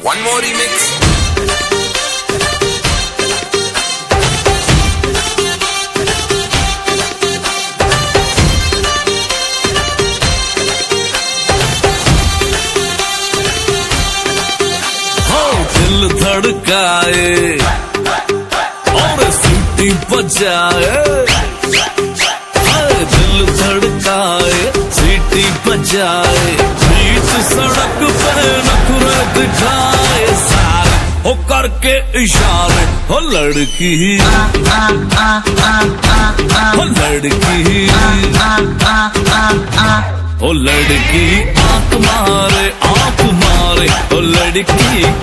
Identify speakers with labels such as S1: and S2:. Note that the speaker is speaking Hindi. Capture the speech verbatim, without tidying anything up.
S1: One more remix.
S2: दिल धड़काए और सीटी बजाए, दिल धड़काए सीटी बजाए, बीच सड़क पे नखरे दिखाए सारे हो करके इशारे। हो लड़की हो लड़की हो लड़की आंख मारे आंख मारे, हो लड़की